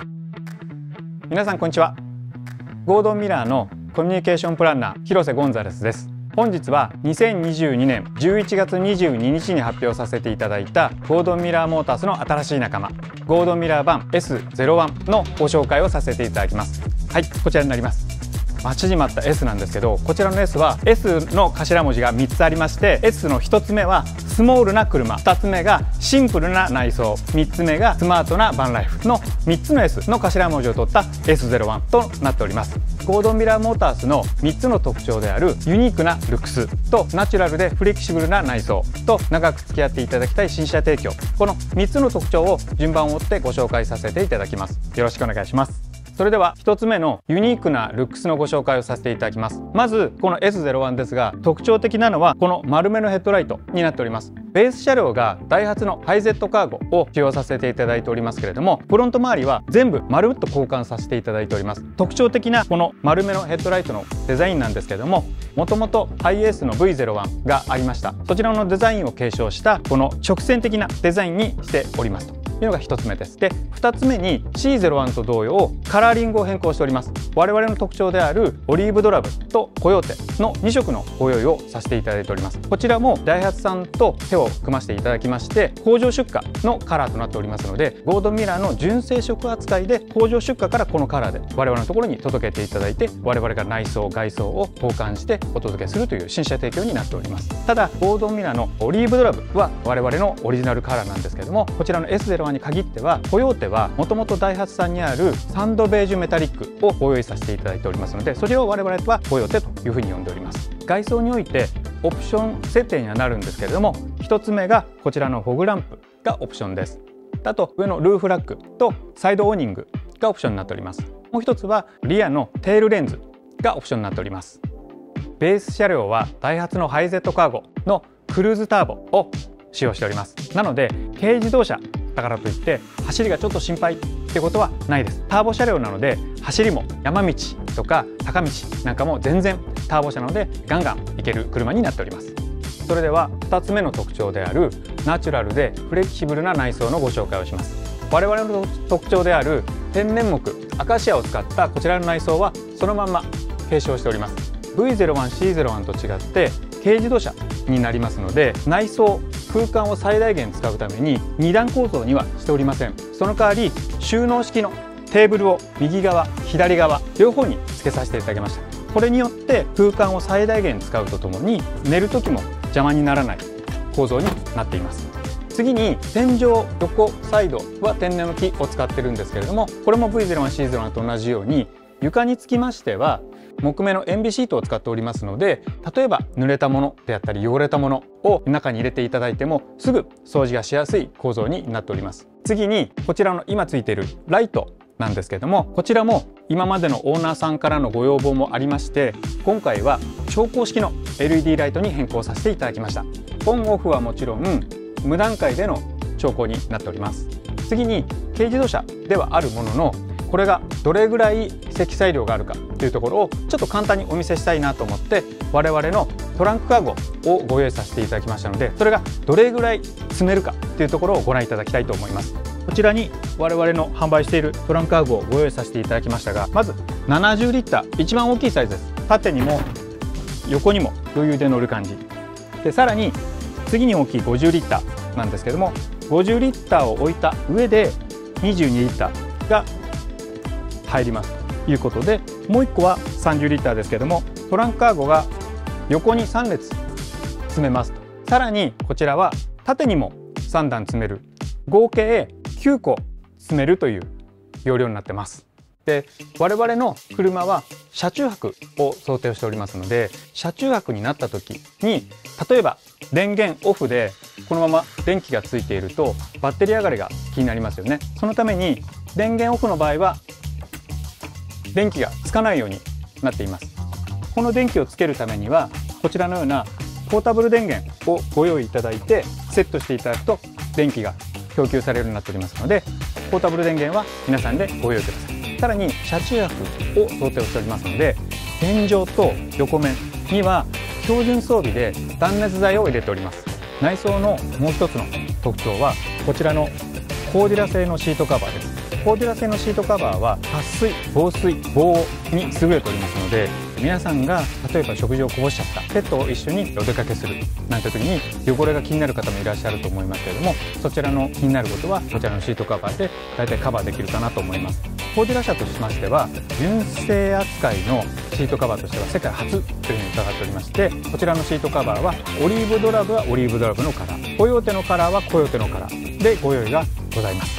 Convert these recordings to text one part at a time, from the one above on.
皆さんこんにちは。ゴードンミラーのコミュニケーションプランナー広瀬ゴンザレスです。本日は2022年11月22日に発表させていただいたゴードンミラーモータースの新しい仲間ゴードンミラー版 S01 のご紹介をさせていただきます。はい、こちらになります。待ちに待った S なんですけど、こちらの S は S の頭文字が3つありまして、 S の1つ目はスモールな車、2つ目がシンプルな内装、3つ目がスマートなバンライフの3つの S の頭文字を取った S01 となっております。ゴードンミラーモータースの3つの特徴であるユニークなルックスとナチュラルでフレキシブルな内装と長く付き合っていただきたい新車提供、この3つの特徴を順番を追ってご紹介させていただきます。よろしくお願いします。それでは1つ目のユニークなルックスのご紹介をさせていただきます。まずこの S01 ですが、特徴的なのはこの丸めのヘッドライトになっております。ベース車両がダイハツのハイゼットカーゴを使用させていただいておりますけれども、フロント周りは全部丸っと交換させていただいております。特徴的なこの丸めのヘッドライトのデザインなんですけれども、もともとハイエースの V01 がありました。そちらのデザインを継承したこの直線的なデザインにしておりますというのが1つ目です。で、2つ目に C01 と同様カラーリングを変更しております。我々の特徴であるオリーブドラブとコヨーテの2色のご用意をさせていただいております。こちらもダイハツさんと手を組ませていただきまして工場出荷のカラーとなっておりますので、ゴードンミラーの純正色扱いで工場出荷からこのカラーで我々のところに届けていただいて、我々が内装外装を交換してお届けするという新車提供になっております。ただゴードンミラーのオリーブドラブは我々のオリジナルカラーなんですけれども、こちらの S01 に限ってはコヨーテはもともとダイハツさんにあるサンドベージュメタリックをご用意させていただいておりますので、それを我々はコヨーテというふうに呼んでおります。外装においてオプション設定にはなるんですけれども、1つ目がこちらのフォグランプがオプションです。あと上のルーフラッグとサイドオーニングがオプションになっております。もう1つはリアのテールレンズがオプションになっております。ベース車両はダイハツのハイゼットカーゴのクルーズターボを使用しております。なので軽自動車だからといって走りがちょっと心配ってことはないです。ターボ車両なので走りも山道とか坂道なんかも全然ターボ車なのでガンガンいける車になっております。それでは2つ目の特徴であるナチュラルでフレキシブルな内装のご紹介をします。我々の特徴である天然木アカシアを使ったこちらの内装はそのまんま継承しております。 V01C01 と違って軽自動車になりますので、内装空間を最大限使うために2段構造にはしておりません。その代わり収納式のテーブルを右側左側両方に付けさせていただきました。これによって空間を最大限使うとともに寝る時も邪魔にならない構造になっています。次に天井横サイドは天然の木を使ってるんですけれども、これも V01C01 と同じように床につきましては木目の塩ビシートを使っておりますので、例えば濡れたものであったり汚れたものを中に入れていただいてもすぐ掃除がしやすい構造になっております。次にこちらの今ついているライトなんですけれども、こちらも今までのオーナーさんからのご要望もありまして、今回は調光式の LED ライトに変更させていただきました。オンオフはもちろん無段階での調光になっております。次に軽自動車ではあるものの、これがどれぐらい積載量があるかというところをちょっと簡単にお見せしたいなと思って我々のトランクカーゴをご用意させていただきましたので、それがどれぐらい積めるかというところをご覧いただきたいと思います。こちらに我々の販売しているトランクカーゴをご用意させていただきましたが、まず70リッター一番大きいサイズです。縦にも横にも余裕で乗る感じで、さらに次に大きい50リッターなんですけども、50リッターを置いた上で22リッターが入りますということで、もう1個は30リッターですけども、トランクカーゴが横に3列積めますと。さらにこちらは縦にも3段積める、合計9個積めるという容量になってます。で、我々の車は車中泊を想定しておりますので、車中泊になった時に例えば電源オフでこのまま電気がついているとバッテリー上がりが気になりますよね。そのために電源オフの場合は電気がつかないようになっています。この電気をつけるためにはこちらのようなポータブル電源をご用意いただいてセットしていただくと電気が供給されるようになっておりますので、ポータブル電源は皆さんでご用意ください。さらに車中泊を想定をしておりますので、天井と横面には標準装備で断熱材を入れております。内装のもう一つの特徴はこちらのコーディラ製のシートカバーです。 コーデュラ製のシートカバーは撥水、防水、防汚に優れておりますので、皆さんが例えば食事をこぼしちゃったペットを一緒にお出かけするなんて時に汚れが気になる方もいらっしゃると思いますけれども、そちらの気になることはこちらのシートカバーで大体カバーできるかなと思います。コーデュラ社としましては純正扱いのシートカバーとしては世界初というふうに伺っておりまして、こちらのシートカバーはオリーブドラブはオリーブドラブのカラー、コヨーテのカラーはコヨーテのカラーでご用意がございます。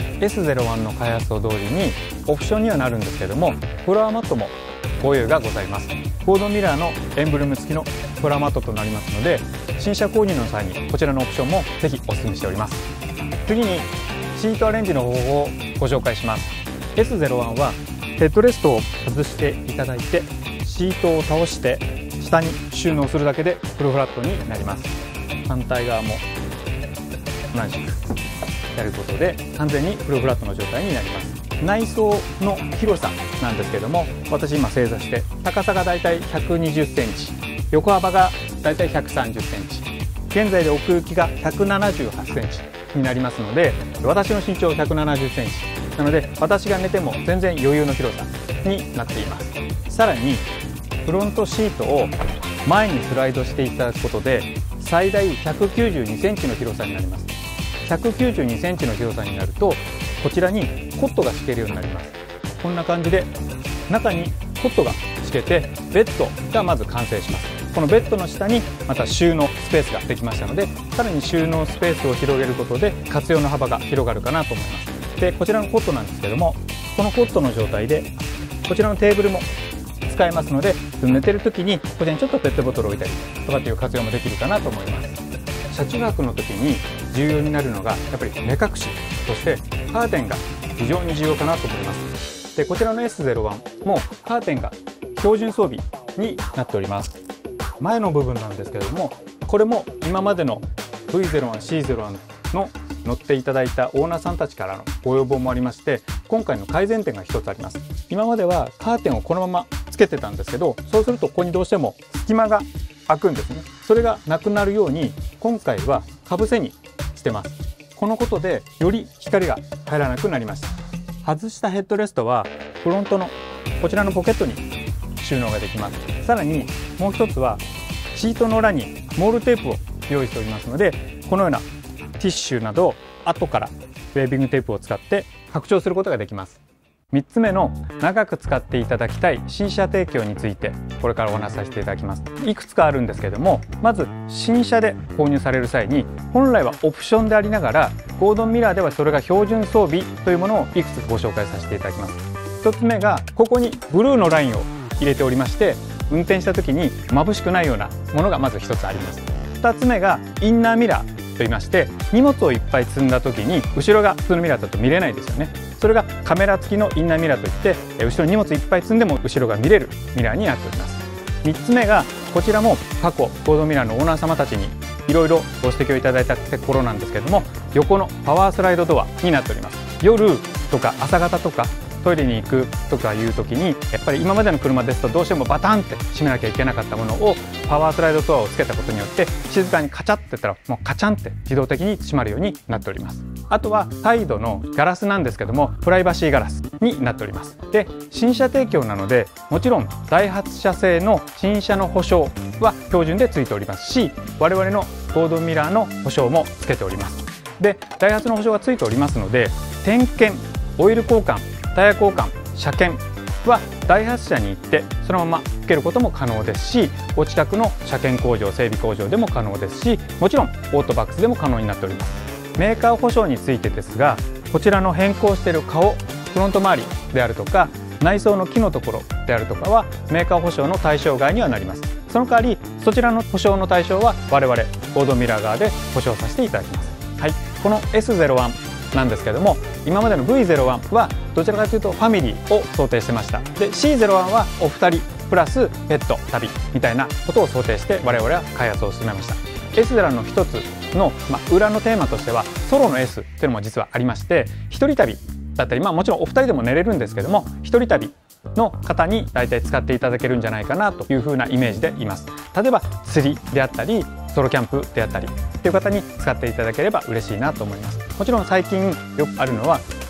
S01 の開発と同時にオプションにはなるんですけれども、フロアマットもご用意がございます。ゴードンミラーのエンブレム付きのフロアマットとなりますので、新車購入の際にこちらのオプションもぜひお勧めしております。次にシートアレンジの方法をご紹介します。 S01 はヘッドレストを外していただいてシートを倒して下に収納するだけでフルフラットになります。反対側も同じくやることで完全にフルフラットの状態になります。内装の広さなんですけれども、私今正座して高さがだいたい120センチ、横幅がだいたい130センチ、現在で奥行きが178センチになりますので、私の身長170センチなので私が寝ても全然余裕の広さになっています。さらにフロントシートを前にスライドしていただくことで最大192センチの広さになります。192センチの広さになるとこちらにコットが敷けるようになります。こんな感じで中にコットが敷けてベッドがまず完成します。このベッドの下にまた収納スペースができましたので、さらに収納スペースを広げることで活用の幅が広がるかなと思います。でこちらのコットなんですけども、このコットの状態でこちらのテーブルも使えますので、寝てる時にこちらにちょっとペットボトルを置いたりとかっていう活用もできるかなと思います。車中泊の時に重要になるのがやっぱり目隠し、そしてカーテンが非常に重要かなと思います。でこちらの S01 もカーテンが標準装備になっております。前の部分なんですけれども、これも今までの V01、C01 の乗っていただいたオーナーさんたちからのご要望もありまして、今回の改善点が一つあります。今まではカーテンをこのままつけてたんですけど、そうするとここにどうしても隙間が開くんですね。それがなくなるように今回はかぶせにしてます。このことでより光が入らなくなりました。外したヘッドレストはフロントのこちらのポケットに収納ができます。さらにもう一つはシートの裏にモールテープを用意しておりますので、このようなティッシュなどを後からウェービングテープを使って拡張することができます。3つ目の長く使っていただきたい新車提供についてこれからお話しさせていただきます。いくつかあるんですけれども、まず新車で購入される際に本来はオプションでありながらゴードンミラーではそれが標準装備というものをいくつご紹介させていただきます。1つ目がここにブルーのラインを入れておりまして、運転した時に眩しくないようなものがまず1つあります。2つ目がインナーミラーと言いまして、荷物をいっぱい積んだ時に後ろが普通のミラーだと見れないですよね。それがカメラ付きのインナーミラーといって、後ろに荷物いっぱい積んでも後ろが見れるミラーになっております。3つ目がこちらも過去ゴードンミラーのオーナー様たちにいろいろご指摘をいただいたところなんですけれども、横のパワースライドドアになっております。夜とか朝方とかトイレに行くとかいう時にやっぱり今までの車ですとどうしてもバタンって閉めなきゃいけなかったものをパワースライドドアをつけたことによって静かにカチャって言ったらもうカチャンって自動的に閉まるようになっております。あとはサイドのガラスなんですけどもプライバシーガラスになっております。で新車提供なのでもちろんダイハツ社製の新車の保証は標準でついておりますし、我々のゴードンミラーの保証もつけております。でダイハツの保証がついておりますので、点検、オイル交換、タイヤ交換、車検はダイハツ社に行ってそのまま受けることも可能ですし、お近くの車検工場、整備工場でも可能ですし、もちろんオートバックスでも可能になっております。メーカー保証についてですが、こちらの変更している顔、フロント周りであるとか内装の木のところであるとかはメーカー保証の対象外にはなります。その代わりそちらの保証の対象は我々ゴードンミラー側で保証させていただきます。はい、この S01なんですけども、今までの V01 はどちらかというとファミリーを想定してました。で C01 はお二人プラスペット旅みたいなことを想定して我々は開発を進めました。 S01 の一つの、裏のテーマとしてはソロの S っていうのも実はありまして、一人旅だったり、もちろんお二人でも寝れるんですけども、一人旅の方に大体使っていただけるんじゃないかなというふうなイメージでいます。例えば釣りであったりソロキャンプであったりっていう方に使っていただければ嬉しいなと思います。もちろん最近よくあるのは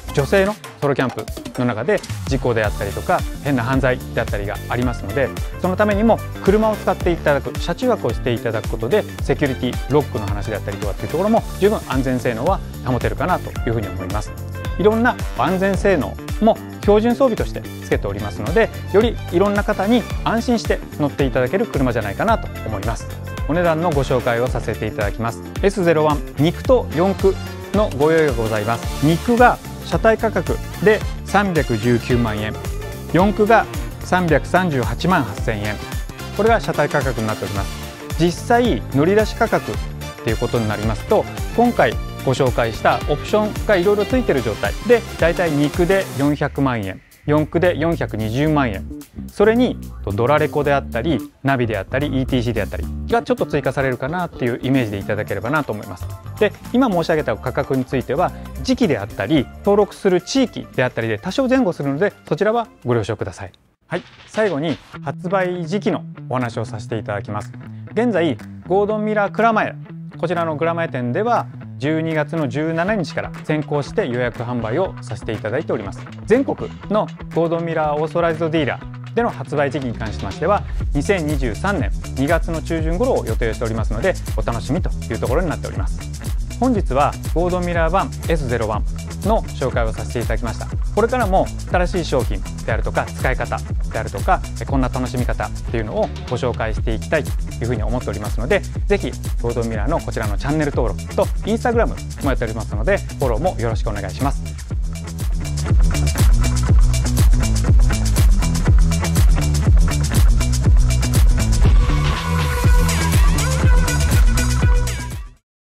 女性のソロキャンプの中で事故であったりとか変な犯罪であったりがありますので、そのためにも車を使っていただく、車中泊をしていただくことでセキュリティロックの話であったりとかっていうところも十分安全性能は保てるかなというふうに思います。いろんな安全性能も標準装備として付けておりますので、よりいろんな方に安心して乗っていただける車じゃないかなと思います。お値段のご紹介をさせていただきます。 S01 肉と四駆のご用意がございます。肉が車体価格で319万円、四駆が338万8000円、これが車体価格になっております。実際乗り出し価格っていうことになりますと、今回ご紹介したオプションがいろいろついている状態で、だいたい肉で400万円、四駆で420万円、それにドラレコであったりナビであったり ETC であったりがちょっと追加されるかなっていうイメージでいただければなと思います。で、今申し上げた価格については時期であったり登録する地域であったりで多少前後するので、そちらはご了承ください。はい、最後に発売時期のお話をさせていただきます。現在ゴードンミラー蔵前、こちらの蔵前店では12月の17日から先行して予約販売をさせていただいております。全国のゴードンミラーオーソライズドディーラーでの発売時期に関しましては2023年2月の中旬頃を予定しておりますので、お楽しみというところになっております。本日はゴードンミラー版 S01 の紹介をさせていただきました。これからも新しい商品であるとか使い方であるとかこんな楽しみ方っていうのをご紹介していきたいというふうに思っておりますので、ぜひゴードンミラーのこちらのチャンネル登録とインスタグラムもやっておりますので、フォローもよろしくお願いします。